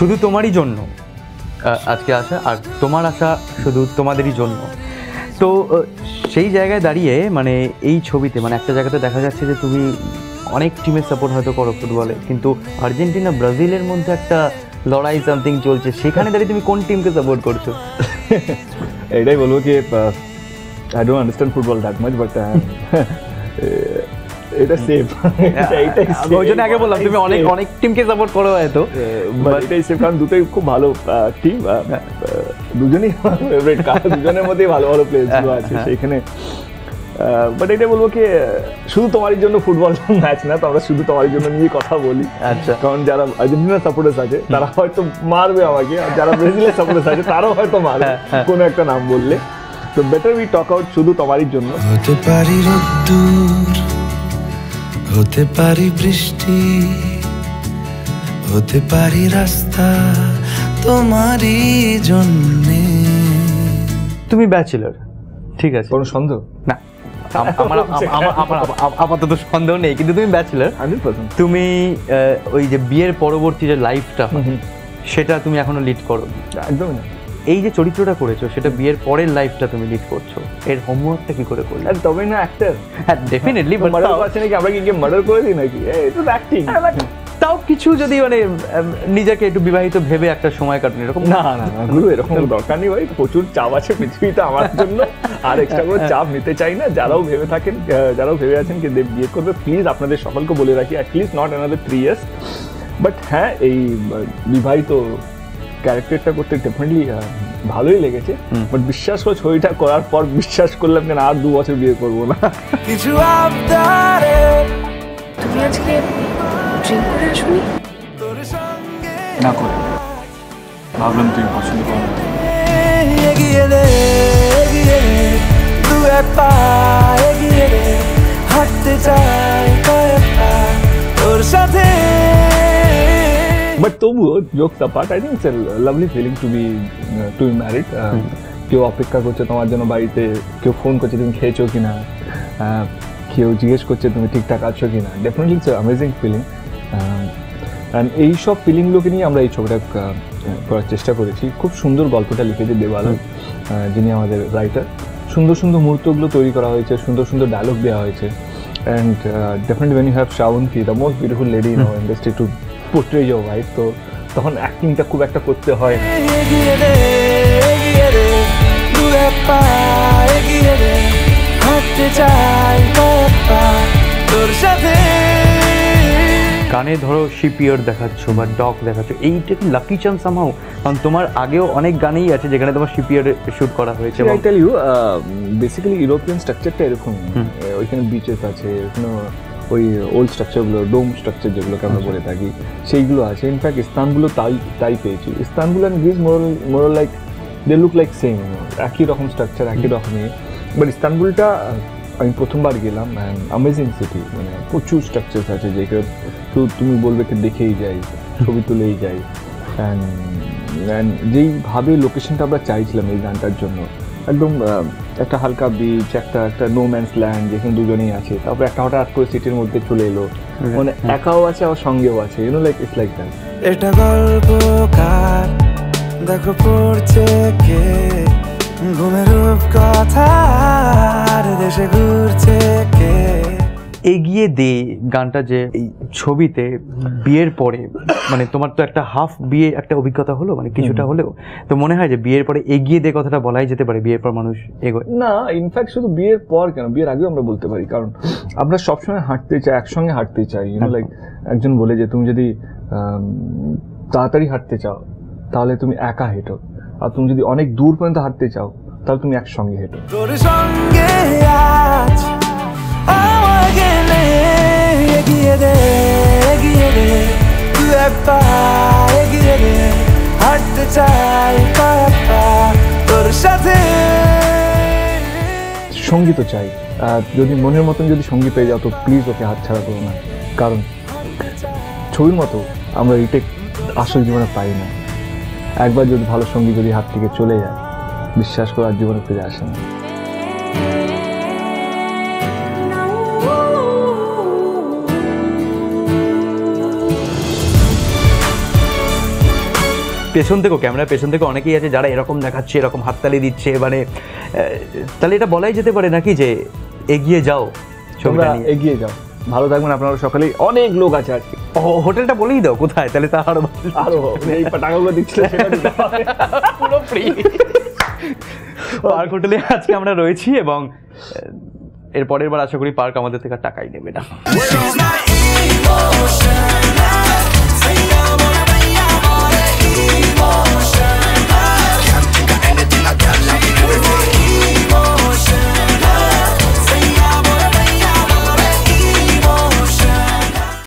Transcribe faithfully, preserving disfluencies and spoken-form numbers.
শুধু তোমারই জন্য আজকে আসা, আর তোমার আশা শুধু তোমাদেরই জন্য। তো সেই জায়গায় দাঁড়িয়ে মানে এই ছবিতে মানে একটা জায়গাতে দেখা যাচ্ছে যে তুমি অনেক টিমের সাপোর্ট হয়তো করো ফুটবলে, কিন্তু আর্জেন্টিনা ব্রাজিলের মধ্যে একটা লড়াই সামথিং চলছে, সেখানে দাঁড়িয়ে তুমি কোন টিমকে সাপোর্ট করছো? এটাই বলবো কি I don't understand football that much, but এটা সেফ, এইটাই ওই জন্য আগে বললাম তুমি অনেক অনেক টিমকে সাপোর্ট করো হয়তো, বাট এটাই সেফ কারণ দুটোই খুব ভালো টিম, দুজনেই ফেভারিট, দুজনের মধ্যেই ভালো ভালো প্লেয়ারগুলো আছে সেইখানে। বাট এটা বলবো কি শুধু তোমারই জন্য ফুটবল ম্যাচ না, তো আমরা শুধু তোমারই জন্য নিয়ে কথা বলি। আচ্ছা, কারণ যারা আর্জেন্টিনার সাপোর্টার্স আছে তারা হয়তো মারবে আমাকে, আর যারা ব্রাজিলের সাপোর্টার্স আছে তারাও হয়তো মারবে কোনো একটা নাম বললে। তো বেটার উই টক আউট শুধু তোমারই জন্য। হতে পারি রোদ্দুর, হতে পারি বৃষ্টি, হতে পারি রাস্তা তোমারই জন্যে। তুমি ব্যাচেলর, ঠিক আছে, কোনো সন্দেহ না আমার আপাতত সন্দেহ নেই, কিন্তু তুমি ব্যাচেলর, তুমি ওই যে বিয়ের পরবর্তী যে লাইফটা সেটা তুমি এখনো লিড করো? একদমই না। এই যে চরিত্রটা করেছো সেটা বিয়ের পরের লাইফটা তুমি লিড করছো, এর হোমওয়ার্কটা কি করে করলে? তবে না অ্যাক্টর, হ্যাঁ ডেফিনেটলি, বাট মার্ডার করছে নাকি আমরা কি গিয়ে মার্ডার করে দিই নাকি? এটা তো অ্যাক্টিং। তাও কিছু যদি মানে নিজেকে একটু বিবাহিত ভেবে একটা সময় কাটানো এরকম? না না না গুরু, এরকম দরকার নেই ভাই, প্রচুর চাপ আছে পৃথিবীতে আমার জন্য, আর এক্সট্রা করে চাপ নিতে চাই না। যারাও ভেবে থাকেন, যারাও ভেবে আছেন কি বিয়ে করবে, প্লিজ আপনাদের সকলকে বলে রাখি at least not another three years. But হ্যাঁ, এই বিবাহিত ক্যারেক্টারটা করতে ডেফিনেটলি ভালোই লেগেছে, বাট বিশ্বাস করে ছবিটা করার পর বিশ্বাস করলাম কেন আর দু বছর বিয়ে করবো না। কিছু আবদারে তুমি আজকে ড্রিঙ্ক করে আসুনি? না করে ভাবলাম তুমি পছন্দ করো। এগিয়ে দে এগিয়ে দে দু এক পা এগিয়ে দে, হাঁটতে চাই কয়েক পা তোর সাথে। বাট তবুও jokes apart, I think it's a lovely feeling to be to be married. কেউ অপেক্ষা করছে তোমার জন্য বাড়িতে, কেউ ফোন করছে তুমি খেয়েছো কিনা, কেউ জিজ্ঞেস করছে তুমি ঠিকঠাক আছো কিনা। Definitely it's amazing feeling, and এইসব ফিলিংগুলোকে নিয়ে আমরা এই ছবিটা করার চেষ্টা করেছি। খুব সুন্দর গল্পটা লিখেছে দেবালয়, যিনি আমাদের রাইটার। সুন্দর সুন্দর মুহূর্তগুলো তৈরি করা হয়েছে, সুন্দর সুন্দর ডায়লগ দেওয়া হয়েছে, and definitely when you have Srabanti, the most beautiful lady in our industry, to portray your wife, তো তখন অ্যাক্টিংটা খুব একটা করতে হয় না। গানে ধরো শিপিয়ার দেখাচ্ছ বা ডগ দেখাচ্ছ, এইটা কি লাকি চান্স সামহাউ? কারণ তোমার আগেও অনেক গানেই আছে যেখানে তোমার শিপিয়ার শুট করা হয়েছে। I tell you, basically European স্ট্রাকচারটা এরকম, ওইখানে বিচেস আছে, ওইখানে ওই ওল্ড স্ট্রাকচারগুলো, ডোম স্ট্রাকচার যেগুলোকে আমরা বলে থাকি, সেইগুলো আছে। ইনফ্যাক্ট ইস্তানবুলও তাই তাই পেয়েছি। Istanbul and Greece moral moral like they look like same, একই রকম স্ট্রাকচার, একই রকমই। বাট ইস্তানবুলটা আমি প্রথমবার গেলাম, অ্যান্ড অ্যামেজিং সিটি, মানে প্রচুর স্ট্রাকচার্স আছে যেগুলো তো তুমি বলবে কি দেখেই যাই, ছবি তুলেই যাই। অ্যান্ড অ্যান্ড যেইভাবে লোকেশনটা আমরা চাইছিলাম এই গানটার জন্য, একদম একটা হালকা বিচ, একটা একটা নো ম্যানস ল্যান্ড যেখানে দুজনেই আছে, তারপর একটা হঠাৎ করে সিটির মধ্যে চলে এলো, মানে একাও আছে আবার সঙ্গেও আছে, you know like it's like that. এটা গল্পকার দেখো পড়ছে কে, ঘুমের কথার দেশে ঘুরছে কে। এগিয়ে দে গানটা যে এই ছবিতে বিয়ের পরে, মানে তোমার তো একটা হাফ বিয়ে একটা অভিজ্ঞতা হলো, মানে কিছুটা হলেও তো মনে হয় যে বিয়ের পরে এগিয়ে দে কথাটা বলাই যেতে পারে, বিয়ের পর মানুষ এগোয় না। ইনফ্যাক্ট শুধু বিয়ের পর কেন, বিয়ের আগেও আমরা বলতে পারি, কারণ আমরা সবসময় হাঁটতে চাই, একসঙ্গে হাঁটতে চাই। ইউনো লাইক একজন বলে যে তুমি যদি তাড়াতাড়ি হাঁটতে চাও তাহলে তুমি একা হেঁটো, আর তুমি যদি অনেক দূর পর্যন্ত হাঁটতে চাও তাহলে তুমি একসঙ্গে হেঁটো। তোর সঙ্গে আজ আমার গেলে এগিয়ে দে এগিয়ে দে তুই এক পা এগিয়ে দে, হাঁটতে চাই কয়েক পা তোর সাথে। সঙ্গী তো চাই, যদি মনের মতন যদি সঙ্গী পেয়ে যাও তো প্লিজ ওকে হাতছাড়া করো না, কারণ ছবির মতো আমরা রিটেক আসল জীবনে পাই না। একবার যদি ভালো সঙ্গী যদি হাত থেকে চলে যায়, বিশ্বাস করে আর জীবনে ফিরে আসে না। পেছন থেকেও ক্যামেরার পেছন থেকে অনেকেই আছে যারা এরকম দেখাচ্ছে, এরকম হাততালি দিচ্ছে, মানে তাহলে এটা বলাই যেতে পারে নাকি যে এগিয়ে যাও, ছবিটা নিয়ে এগিয়ে যাও, ভালো থাকবেন আপনারা সকলেই। অনেক লোক আছে আজকে। হোটেলটা বলেই দাও কোথায়, তাহলে তা আরো আরো এই টাকাগুলো দিচ্ছিল সেটা দিতে হবে। পুরো ফ্রি। পার্ক হোটেলে আজকে আমরা রয়েছি এবং এর পরের বার আশা করি পার্ক আমাদের থেকে টাকাই নেবে না।